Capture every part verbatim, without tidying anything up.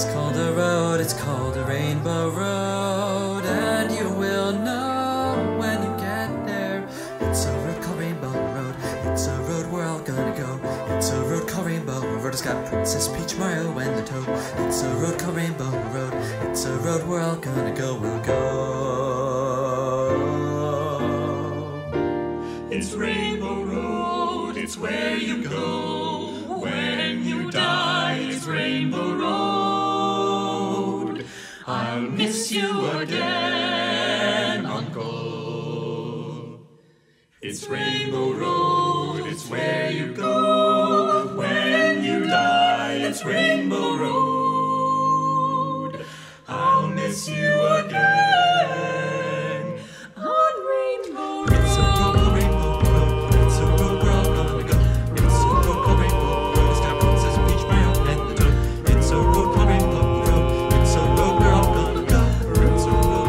It's called a road, it's called a rainbow road, and you will know when you get there. It's a road called Rainbow Road, it's a road we're all gonna go. It's a road called Rainbow Road, it's got Princess Peach, Mario, and the Toad. It's a road called Rainbow Road, it's a road we're all gonna go, we'll go. It's Rainbow Road, it's where you go when you die. It's Rainbow Road. I'll miss you again, Uncle. It's Rainbow Road, it's where you go when you die. It's Rainbow Road. I'll miss you again on Rainbow Road. It's a road called Rainbow Road, it's a road we're all gonna go. It's a road called Rainbow Road, it's got Princess Peach, Mario, and the Toad. It's a road called Rainbow Road, it's a road we're all gonna go. It's a road called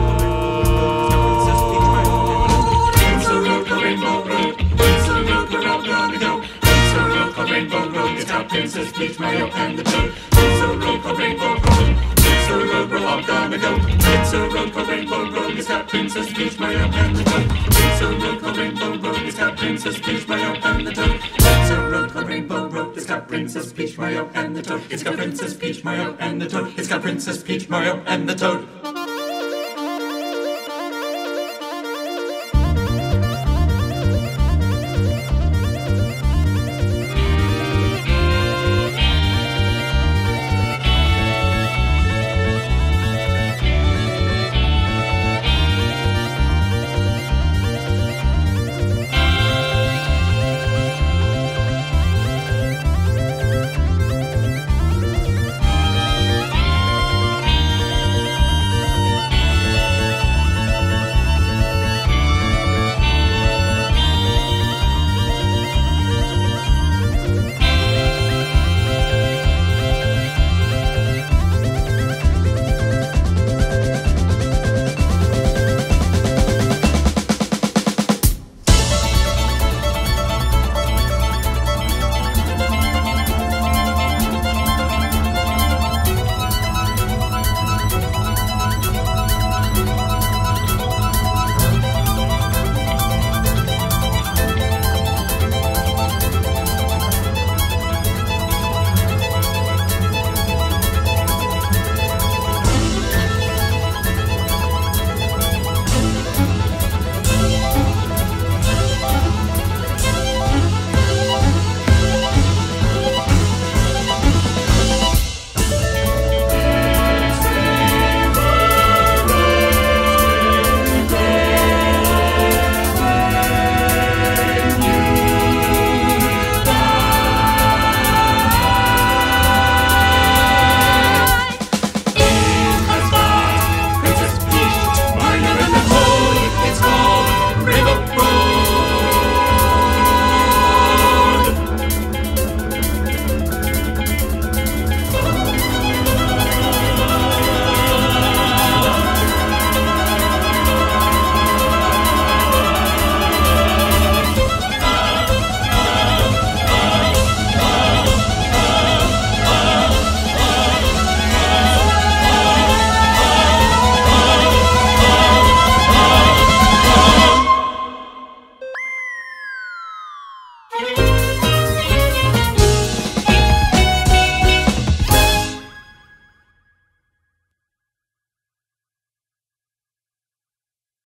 Rainbow Road, it's got Princess Peach, Mario, and the Toad. It's a road called Rainbow Road, it's a road we're all gonna go. It's a road called Rainbow Road, it's got Princess Peach, Mario, and the Toad. It's a road called Rainbow Road, it's a road we're all gonna go. It's a road called Rainbow Road, it's got Princess Peach, Mario, and the Toad. It's a road called Rainbow Road, it's got Princess Peach, Mario, and the Toad. It's a road called Rainbow Road, it's got Princess Peach, Mario, and the Toad. It's got Princess Peach, Mario, and the Toad. It's got Princess Peach, Mario, and the Toad.